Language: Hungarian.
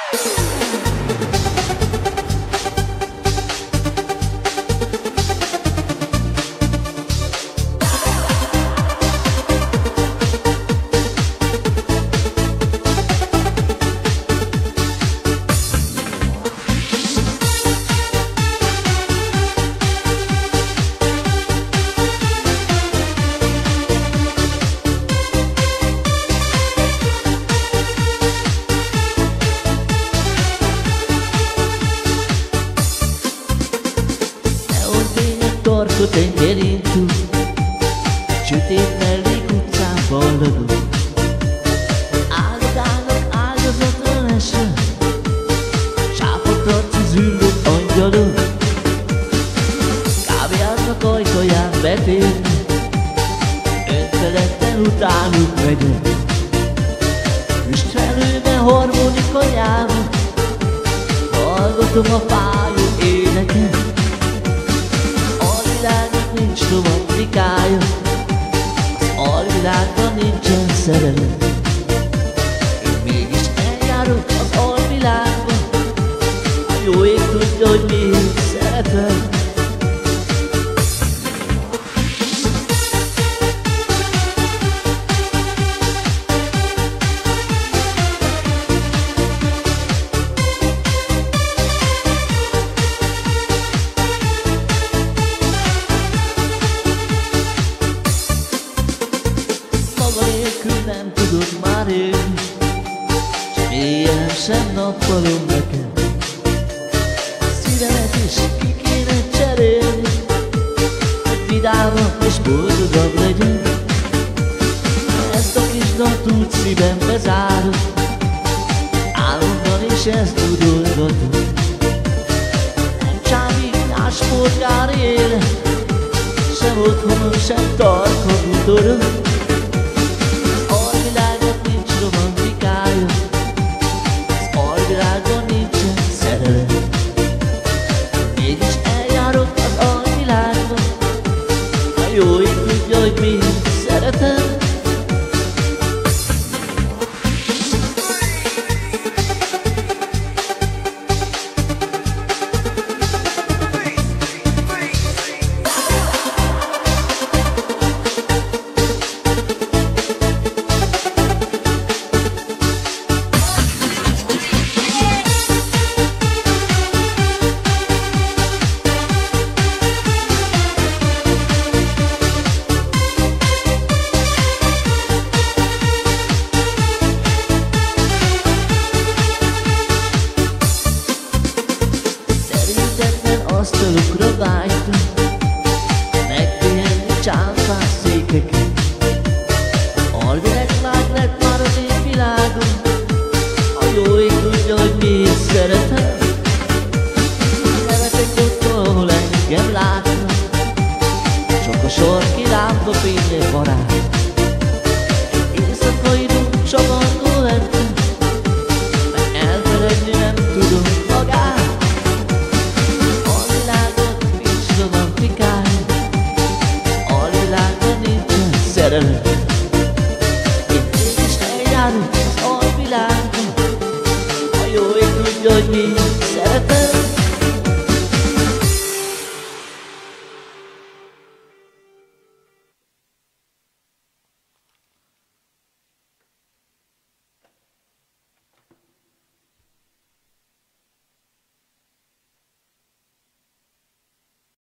Tengerén túl, sötét mellék utcán balladunk. Áldokának áldozatra esve, sápadt arcú züllött angyalok. Kávéháznak ajtaján betérve, önfeledten utánuk megyek. Füstfelhőben harmonika nyelve, hallgatom a fájó éneket. Alvilágnak nincs romantikája, az alvilágban nincsen szerelem. Én mégis eljárok az alvilágba, a jó ég tudja, hogy miért szeretem. Nem tudok már élni, s mélyen sem nappalom nekem. Szívemet is ki kéne cserélni, hogy vidámabb és boldogabb legyen. Ezt a kis natút szívembe zárok, álomban is ezt tudolgatom. Nem csábítás polgári élet, sem otthonom, sem tarka bútorom. Jó ég tudja, hogy miért szeretem. Asztalokra vágytam, megpihenni csámfás székeken. Alvilág lett már az én világom, a jó ég tudja, hogy miért szeretem. Nevetek ott, ahol engem látnak, csak a sarki lámpa fénye barát. Éjszakai csavandó lettem, mert elfeledni nem tudom magát. Szerelem. Én mégis eljárok az alvilágban, a jó ég tudja, hogy miért szeretem.